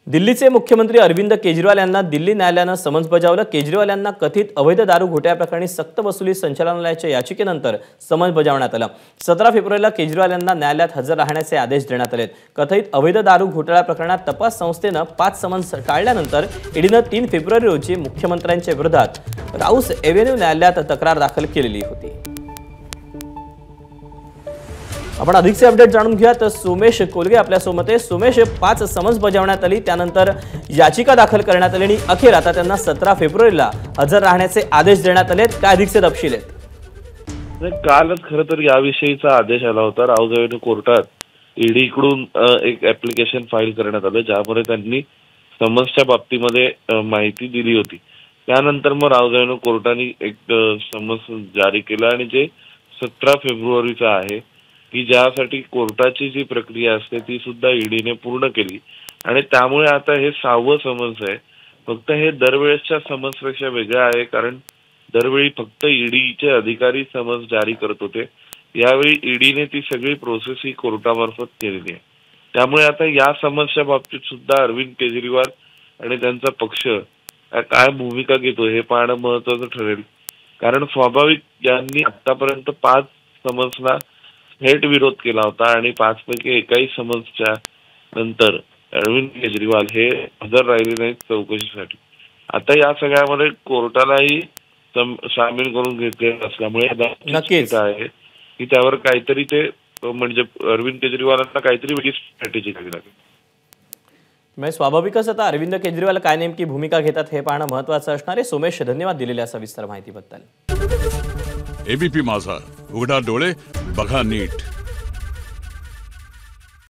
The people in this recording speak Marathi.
दिल्लीचे मुख्यमंत्री अरविंद केजरीवाल यांना दिल्ली न्यायालयानं समन्स बजावलं। केजरीवाल यांना कथित अवैध दारू घोटाळ्याप्रकरणी सक्तवसुली संचालनालयाच्या याचिकेनंतर समन्स बजावण्यात आलं। 17 फेब्रुवारीला केजरीवाल यांना न्यायालयात हजर राहण्याचे आदेश देण्यात आले। कथित अवैध दारू घोटाळा प्रकरणात तपास संस्थेनं 5 समन्स टाळल्यानंतर ईडीनं 3 फेब्रुवारी रोजी मुख्यमंत्र्यांच्या विरोधात राऊस एव्हेन्यू न्यायालयात तक्रार दाखल केलेली होती। आपण अधिकचे अपडेट जाणून घेऊया तर सोमेश कोलगे आपल्या सोबत आहे। सोमेश, 5 समन्स बजावण्यात आली, त्यानंतर याचिका दाखल करण्यात आली आणि अखेर आता त्यांना 17 फेब्रुवारीला हजर राहण्याचे आदेश देण्यात आले। काय अधिकचे तपशील आहेत? कालच खरं तर याविषयीचा आदेश आला होता। राऊस एव्हेन्यू कोर्टात ईडी कडून एक ऍप्लिकेशन फाईल करण्यात आलं, ज्यामध्ये त्यांनी समन्सच्या बाबतीमध्ये माहिती दिली होती। त्यानंतर मग राऊस एव्हेन्यू कोर्टाने एक समन्स जारी केलं आणि जे 17 फेब्रुवारीचा आहे की ज्यासाठी कोर्टाची जी प्रक्रिया असते ती सुद्धा ईडीने पूर्ण केली आणि त्यामुळे आता हे 6वं समन्स आहे। फक्त हे दरवेळेसच्या समन्सपेक्षा वेगळं आहे, कारण दरवेळी फक्त ईडीचे अधिकारी समन्स जारी करत होते। यावेळी ईडीने ती सगळी प्रोसेस ही कोर्टामार्फत केलेली आहे। त्यामुळे आता या समन्सच्या बाबतीत सुद्धा अरविंद केजरीवाल आणि त्यांचा पक्ष काय भूमिका घेतो हे पाहणं महत्त्वाचं ठरेल, कारण स्वाभाविक यांनी आतापर्यंत 5 समन्सला थेट विरोध केला होता आणि 5 पैकी एकाही समन्सच्या नंतर अरविंद केजरीवाल हे हजर राहिले नाहीत चौकशीसाठी। आता या सगळ्यामध्ये कोर्टालाही सामील करून घेतलेलं असल्यामुळे नक्कीच आहे की त्यावर काहीतरी ते म्हणजे अरविंद केजरीवालांना काहीतरी वेगळी स्ट्रॅटेजी घ्यावी लागेल। म्हणजे स्वाभाविकच आता अरविंद केजरीवाल काय नेमकी भूमिका घेतात हे पाहणं महत्त्वाचं असणार आहे। सोमेश, धन्यवाद दिलेल्या सविस्तर माहितीबद्दल। एबीपी माझा, उघडा डोळे बघा नीट।